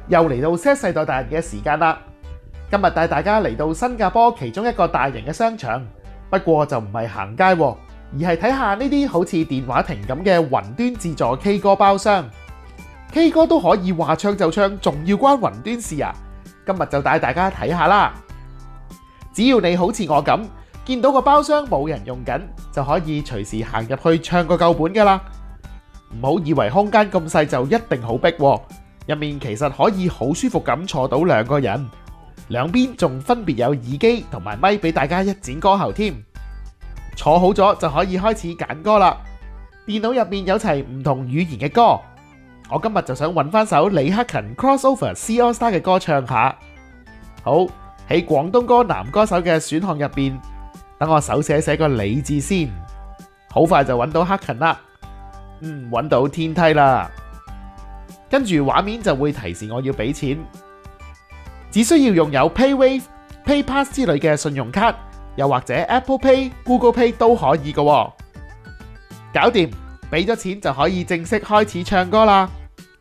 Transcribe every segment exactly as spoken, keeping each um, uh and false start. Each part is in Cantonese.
又嚟到 Z 世代達人嘅時間啦！今日帶大家嚟到新加坡其中一個大型嘅商場，不過就唔係行街喎，而係睇下呢啲好似電話亭咁嘅雲端自助 K 歌包廂。K 歌都可以話唱就唱，仲要關雲端事啊！今日就帶大家睇下啦。只要你好似我咁，見到個包廂冇人用緊，就可以隨時行入去唱個夠本噶啦。唔好以為空間咁細就一定好逼喎，入面其實可以好舒服咁坐到兩個人，兩邊仲分別有耳機同埋咪俾大家一展歌喉添。坐好咗就可以開始揀歌啦。電腦入面有齊唔同語言嘅歌，我今日就想揾翻首李克勤 Crossover C All Star 嘅歌唱下。好，喺廣東歌男歌手嘅選項入邊，等我手寫寫個李字先，好快就揾到克勤啦。嗯，揾到天梯啦，跟住畫面就會提示我要俾錢，只需要用有 PayWave、PayPass 之類嘅信用卡，又或者 Apple Pay、Google Pay 都可以嘅喎。搞掂，俾咗錢就可以正式開始唱歌啦。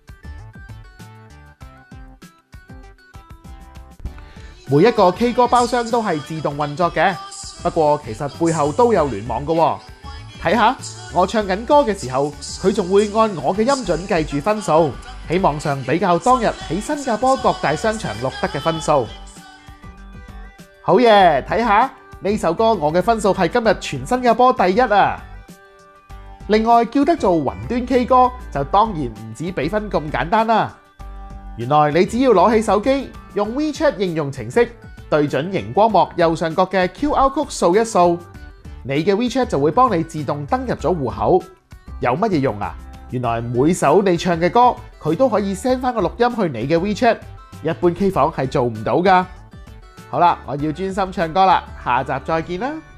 每一個 K 歌包廂都係自動運作嘅，不過其實背後都有聯網嘅喎。睇下我唱緊歌嘅時候，佢仲會按我嘅音準計住分數，喺網上比較當日喺新加坡各大商場錄得嘅分數。好嘢，睇下呢首歌我嘅分數係今日全新加坡第一啊！另外叫得做雲端 K 歌就當然唔止比分咁簡單啦。原來你只要攞起手機，用 WeChat 應用程式對準熒光幕右上角嘅 Q R code 掃一掃，你嘅 WeChat 就會幫你自動登入咗戶口。有乜嘢用啊？原來每首你唱嘅歌，佢都可以 send 翻個錄音去你嘅 WeChat， 一般 K 房係做唔到噶。好啦，我要專心唱歌啦，下集再見啦。